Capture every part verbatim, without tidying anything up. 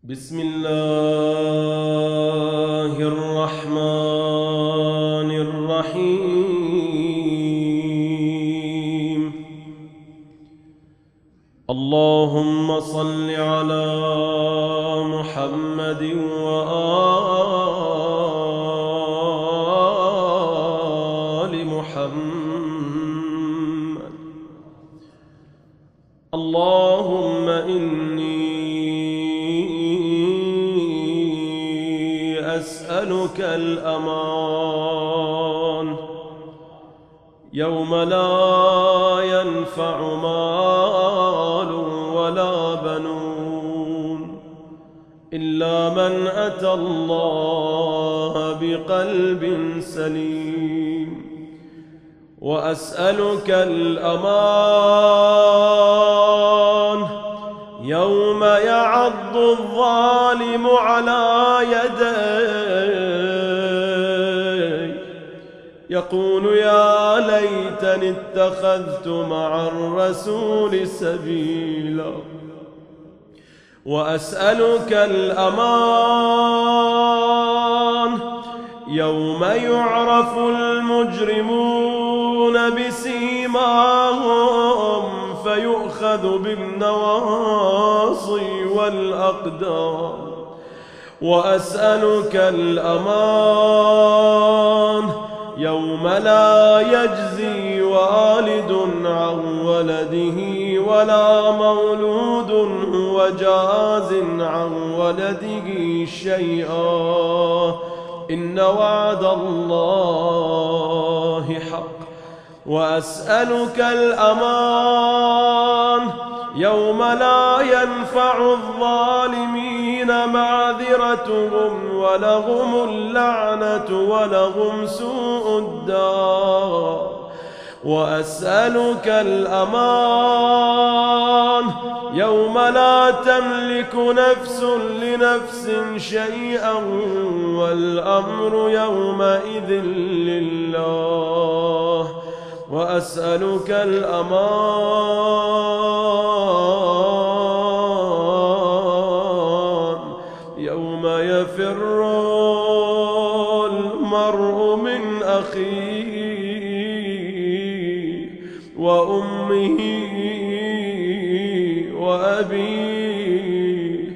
بسم الله الرحمن الرحيم. اللهم صل على محمد وآل محمد. اللهم إني أسألك الأمان يوم لا ينفع مال ولا بنون إلا من أتى الله بقلب سليم. وأسألك الأمان يوم يعض الظالم على يديه يقول يا ليتني اتخذت مع الرسول سبيلا. وأسألك الأمان يوم يعرف المجرمون بسيماهم فيؤخذ بالنواصي والأقدام. وأسألك الأمان يوم لا يجزي والد عن ولده ولا مولود هو جاز عن ولده شيئا إن وعد الله حق. وأسألك الأمان يوم لا ينفع الظالمين معذرتهم ولهم اللعنة ولهم سوء الدار. وأسألك الأمان يوم لا تملك نفس لنفس شيئا والأمر يومئذ لله. وأسألك الأمان يوم يفر المرء من أخيه وأمه وأبيه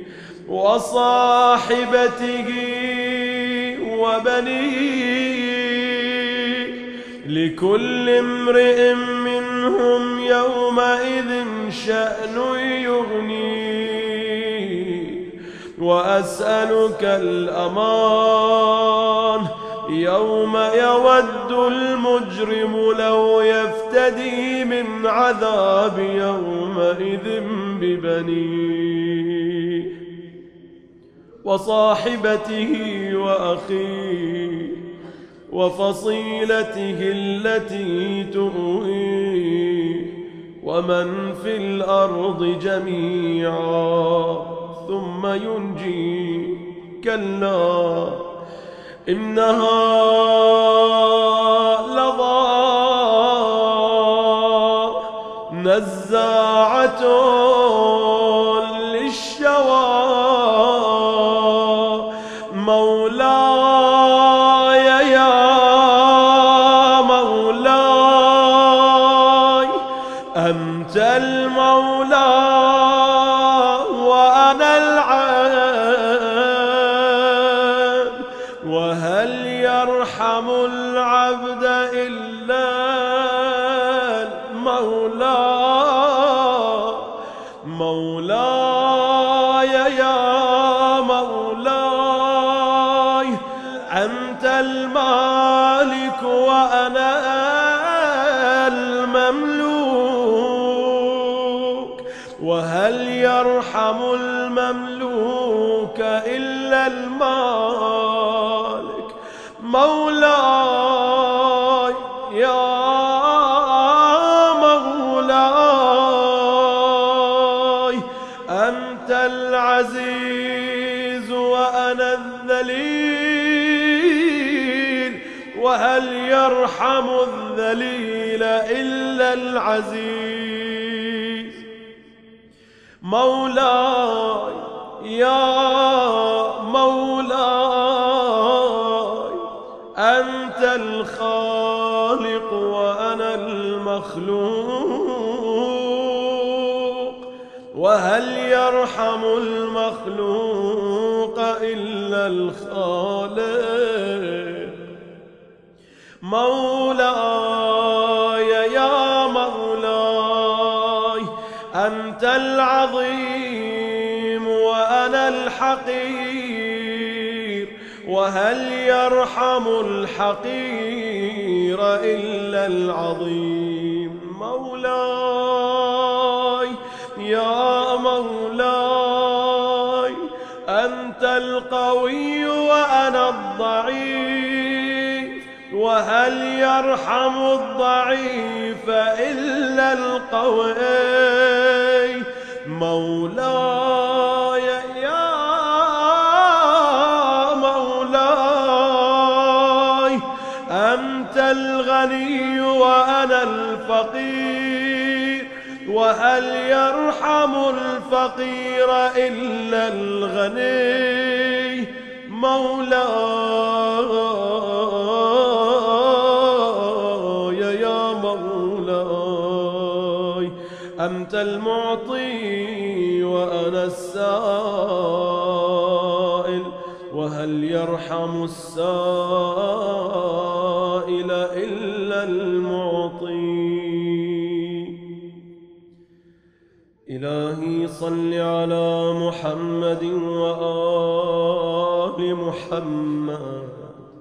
وصاحبته وبنيه لكل امرئ منهم يومئذ شأن يغنيه. وأسألك الأمان يوم يود المجرم لو يفتدي من عذاب يومئذ ببنيه وصاحبته وأخيه وفصيلته التي تؤويه ومن في الأرض جميعا ثم ينجي. كلا إنها لظى نزاعة للشوى مولاي يا مولاي أنت المولى وأنا العبد وهل يرحم العبد إلا المولى. مولاي يا مولاي أنت المالك وأنا المملوك وهل يرحم المملوك إلا المالك. مولاي يا مولاي أنت العزيز وأنا الذليل وهل يرحم الذليل إلا العزيز. مولاي يا الخالق وأنا المخلوق، وهل يرحم المخلوق إلا الخالق. مولاي يا مولاي أنت العظيم وأنا الحقير، وهل يرحم الحقير إلا العظيم. مولاي يا مولاي أنت القوي وأنا الضعيف، وهل يرحم الضعيف إلا القوي. مولاي يا مولاي أنت الغني وأنا الفقير، وهل يرحم الفقير إلا الغني. مولاي يا مولاي أنت المعطي وأنا السائل، وهل يرحم السائل إلا المعطي. إلهي صل على محمد وآل محمد،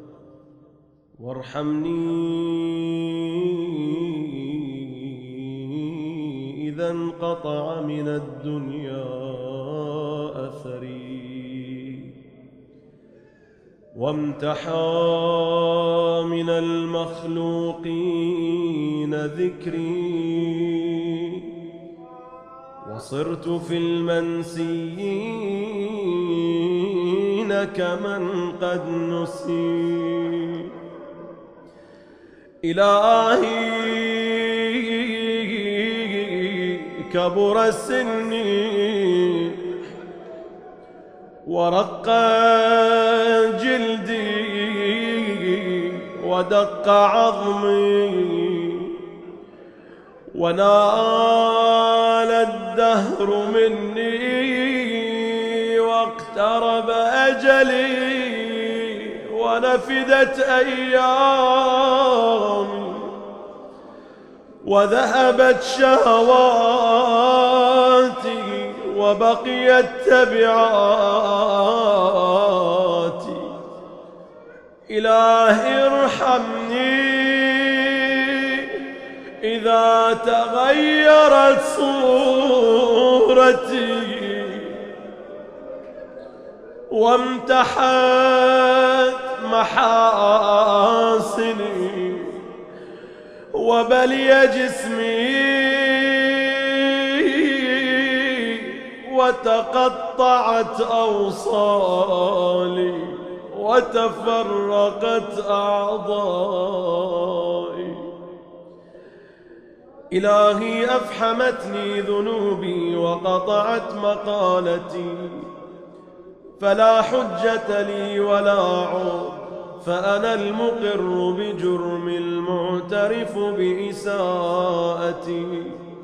وارحمني إذا انقطع من الدنيا أثري، وامتحى من المخلوقين ذكري، وصرت في المنسيين كمن قد نسي. إلهي كبر سني ورق جلدي ودق عظمي، ونال الدهر مني واقترب أجلي، ونفدت أيامي وذهبت شهواتي وبقيت تبعاتي. إلهي ارحمني إذا تغيرت صورتي وامتحت محاسني وبلي جسمي وتقطعت أوصالي وتفرقت أعضائي. إلهي أفحمتني ذنوبي وقطعت مقالتي، فلا حجة لي ولا عذر، فأنا المقر بجرم المعترف بإساءتي،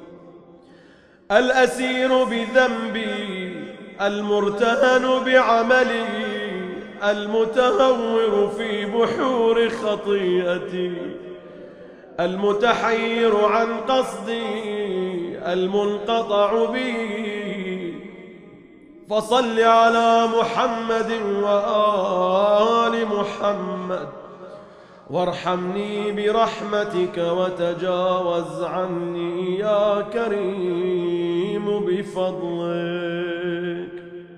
الأسير بذنبي المرتهن بعملي، المتهور في بحور خطيئتي، المتحير عن قصدي، المنقطع بي. فصل على محمد وآل محمد، وارحمني برحمتك وتجاوز عني يا كريم بفضلك.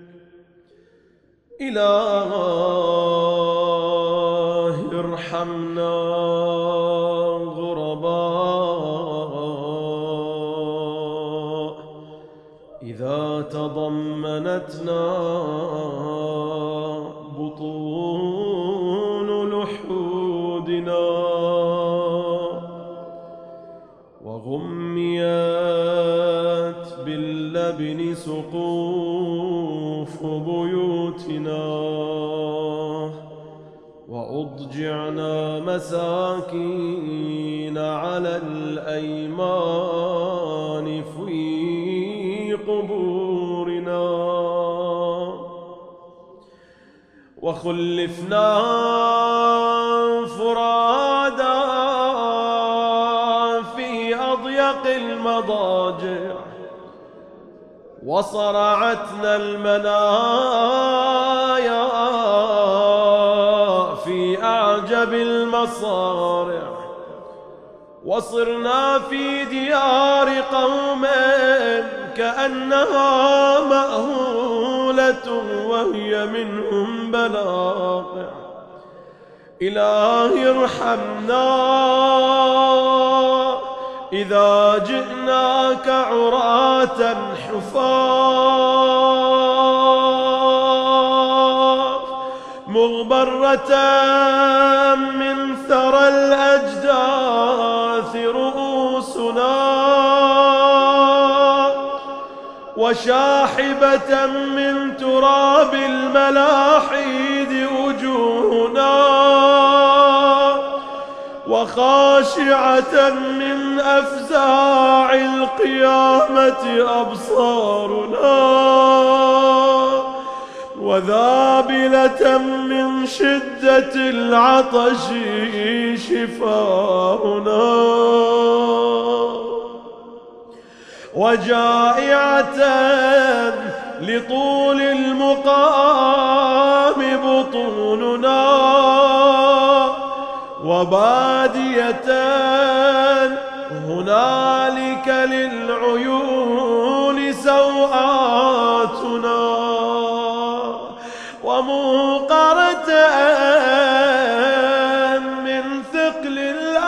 إلهي ارحمنا غرباء إذا تضمنتنا بطون لحودنا، وغميت باللبن سقوف بيوتنا، وأضجعنا والمساكين على الأيمان في قبورنا، وخلفنا فرادا في أضيق المضاجع، وصرعتنا المنايا في أعجب المصارع، وصرنا في ديار قوم كأنها مأهولة وهي منهم بلاقع. إلهي ارحمنا إذا جئناك عراة حفاة مغبرة من ثرى الأجداث رؤوسنا، وشاحبة من تراب الملاحيد وجوهنا، وخاشعة من أفزاع القيامة أبصارنا، وذابلة من شدة العطش شفاؤنا، وجائعة لطول المقام بطوننا، وبادية هنالك للعيون سوآتنا، وموقرة من ثقل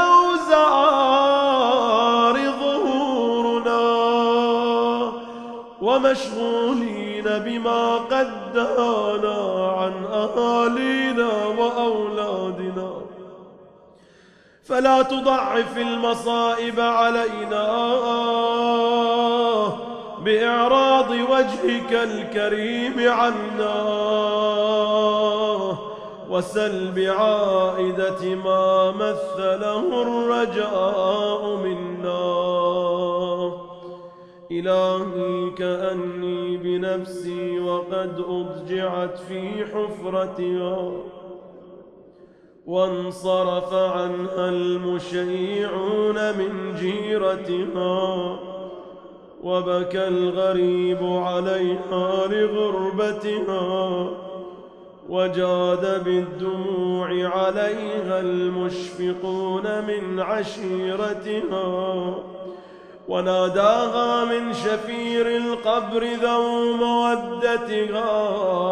الأوزار ظهورنا، ومشغولين بما قد دهانا عن أهالينا وأولادنا. فلا تضعف المصائب علينا بإعراض وجهك الكريم عنا، وسلب عائدة ما مثله الرجاء منا. إلهي كأني بنفسي وقد أضجعت في حفرتها، وانصرف عنها المشيعون من جيرتها، وبكى الغريب عليها لغربتها، وجاد بالدموع عليها المشفقون من عشيرتها، وناداها من شفير القبر ذو مودتها،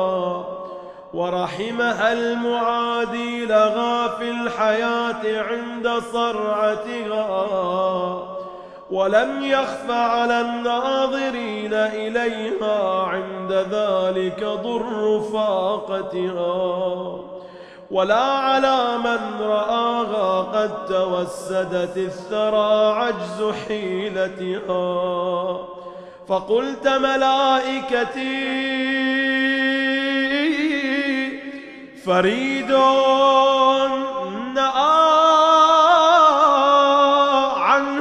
ورحمها المعادي لها في الحياة عند صرعتها، ولم يخف على الناظرين إليها عند ذلك ضر فاقتها، ولا على من رآها قد توسدت الثرى عجز حيلتها. فقلت ملائكتي فريد نأى عنه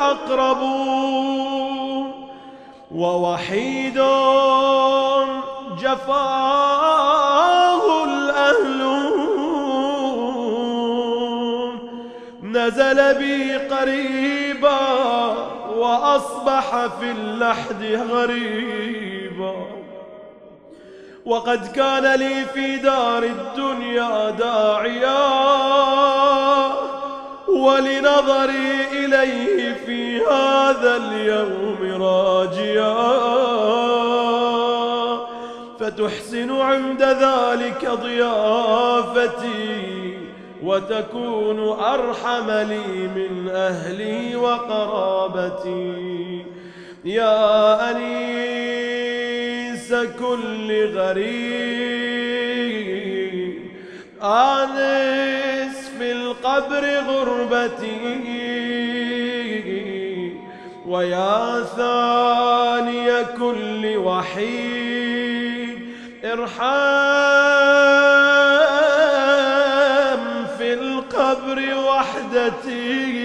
الأقربون، ووحيد جفاه الأهلون، نزل بي قريبا وأصبح في اللحد غريبا، وقد كان لي في دار الدنيا داعيا، ولنظري إليه في هذا اليوم راجيا، فتحسن عند ذلك ضيافتي، وتكون أرحم لي من أهلي وقرابتي. يا أنيس كل غريب آنس في القبر غربتي، ويا ثاني كل وحيد ارحم في القبر وحشتي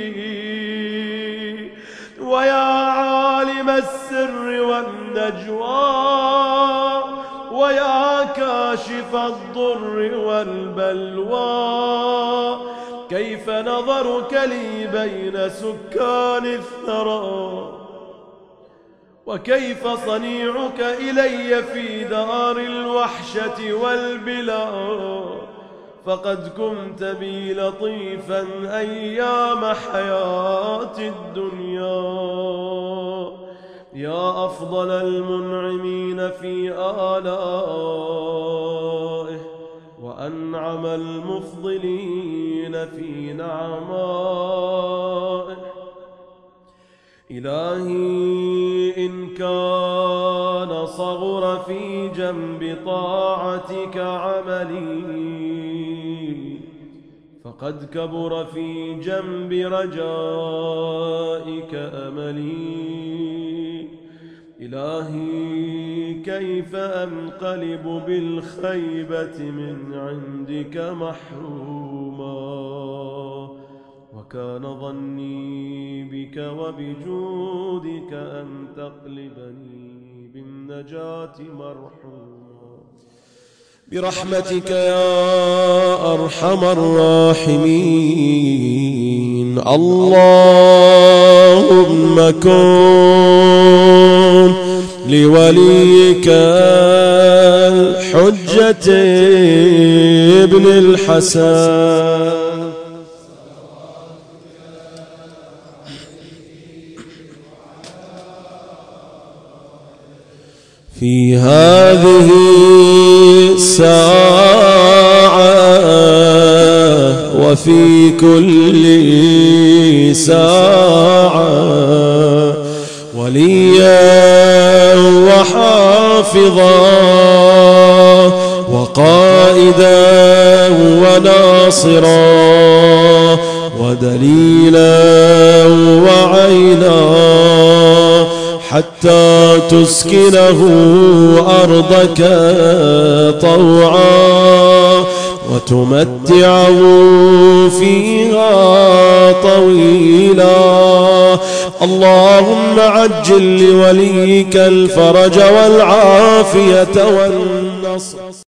ويا عالم السر والنجوى ويا كاشف الضر والبلوى كيف نظرك لي بين سكان الثرى وكيف صنيعك إلي في دار الوحشة والبلا فقد كنت بي لطيفا أيام حياة الدنيا يا أفضل المنعمين في آلائه وأنعم المفضلين في نعمائه إلهي إن كان صغر في جنب طاعتك عملي فقد كبر في جنب رجائك أملي إلهي كيف أنقلب بالخيبة من عندك محروما وكان ظني بك وبجودك أن تقلبني بالنجاة مرحوما برحمتك يا أرحم الراحمين اللهم كن لوليك الحجة ابن الحسن في هذه الساعة وفي كل ساعة وليا وحافظا وقائدا وناصرا ودليلا وعينا حتى تسكنه أرضك طوعا وتمتعه فيها طويلا اللهم عجل لوليك الفرج والعافية والنصر